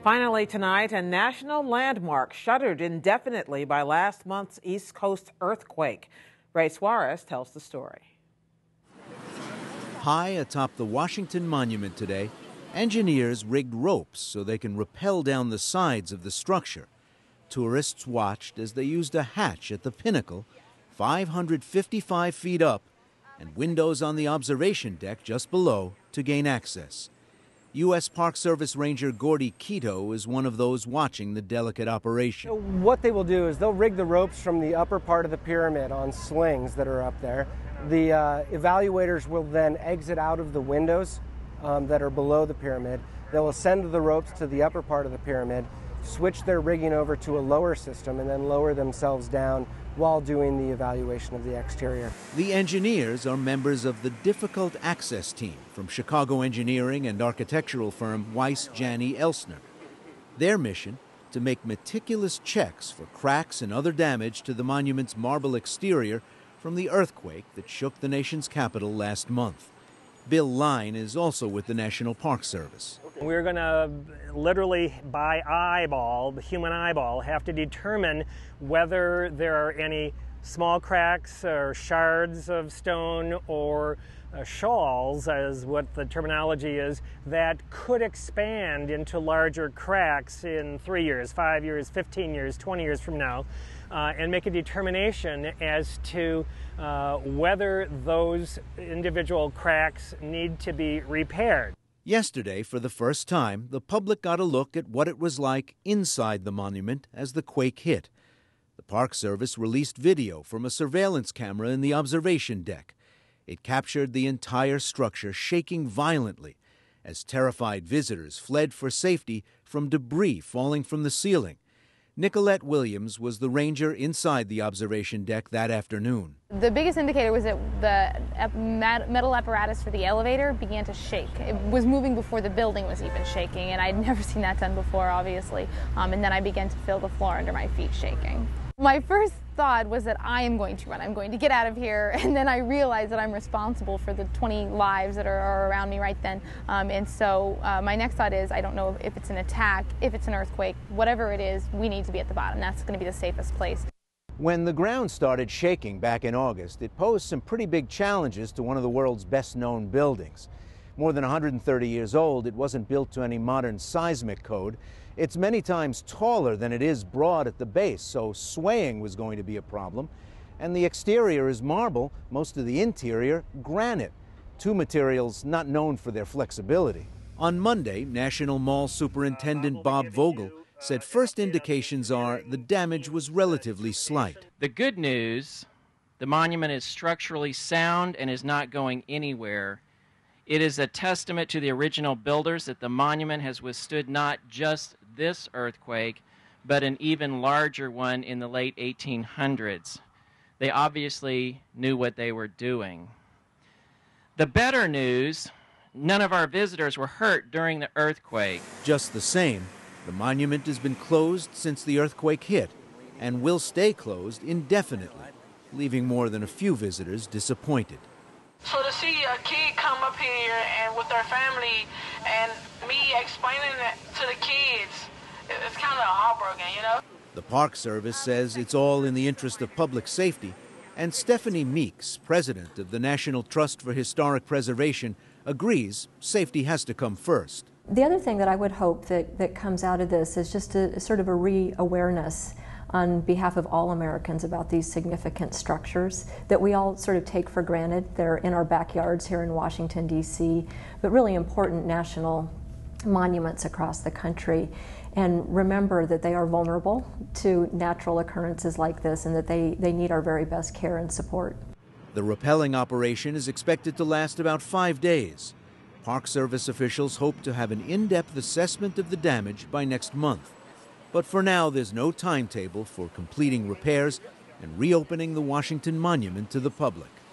Finally tonight, a national landmark shuttered indefinitely by last month's East Coast earthquake. Ray Suarez tells the story. High atop the Washington Monument today, engineers rigged ropes so they can rappel down the sides of the structure. Tourists watched as they used a hatch at the pinnacle, 555 feet up, and windows on the observation deck just below to gain access. U.S. Park Service Ranger Gordy Kito is one of those watching the delicate operation. What they will do is they'll rig the ropes from the upper part of the pyramid on slings that are up there. The evaluators will then exit out of the windows that are below the pyramid. They'll ascend the ropes to the upper part of the pyramid, switch their rigging over to a lower system, and then lower themselves down while doing the evaluation of the exterior. The engineers are members of the Difficult Access Team from Chicago engineering and architectural firm Weiss Janney Elsner. Their mission, to make meticulous checks for cracks and other damage to the monument's marble exterior from the earthquake that shook the nation's capital last month. Bill Line is also with the National Park Service. We're going to literally, by eyeball, the human eyeball, have to determine whether there are any small cracks or shards of stone or shawls, as what the terminology is, that could expand into larger cracks in 3 years, 5 years, 15 years, 20 years from now, and make a determination as to whether those individual cracks need to be repaired. Yesterday, for the first time, the public got a look at what it was like inside the monument as the quake hit. The Park Service released video from a surveillance camera in the observation deck. It captured the entire structure shaking violently as terrified visitors fled for safety from debris falling from the ceiling. Nikolette was the ranger inside the observation deck that afternoon. The biggest indicator was that the metal apparatus for the elevator began to shake. It was moving before the building was even shaking, and I'd never seen that done before, obviously. And then I began to feel the floor under my feet shaking. My first thought was that I am going to run. I'm going to get out of here, and then I realized that I'm responsible for the 20 lives that are around me right then. And so my next thought is, I don't know if it's an attack, if it's an earthquake, whatever it is, we need to be at the bottom. That's going to be the safest place. When the ground started shaking back in August, it posed some pretty big challenges to one of the world's best-known buildings. More than 130 years old, it wasn't built to any modern seismic code. It's many times taller than it is broad at the base, so swaying was going to be a problem. And the exterior is marble, most of the interior granite, two materials not known for their flexibility. On Monday, National Mall Superintendent Bob Vogel said first indications are the damage was relatively slight. The good news, the monument is structurally sound and is not going anywhere. It is a testament to the original builders that the monument has withstood not just this earthquake, but an even larger one in the late 1800s. They obviously knew what they were doing. The better news, none of our visitors were hurt during the earthquake. Just the same, the monument has been closed since the earthquake hit and will stay closed indefinitely, leaving more than a few visitors disappointed. So to see a kid come up here and with their family and me explaining it to the kids, it's kind of heartbroken, you know? The Park Service says it's all in the interest of public safety, and Stephanie Meeks, president of the National Trust for Historic Preservation, agrees safety has to come first. The other thing that I would hope that comes out of this is just a sort of a re-awareness on behalf of all Americans about these significant structures that we all sort of take for granted. They're in our backyards here in Washington, D.C., but really important national monuments across the country. And remember that they are vulnerable to natural occurrences like this and that they need our very best care and support. The rappelling operation is expected to last about 5 days. Park Service officials hope to have an in-depth assessment of the damage by next month. But for now, there's no timetable for completing repairs and reopening the Washington Monument to the public.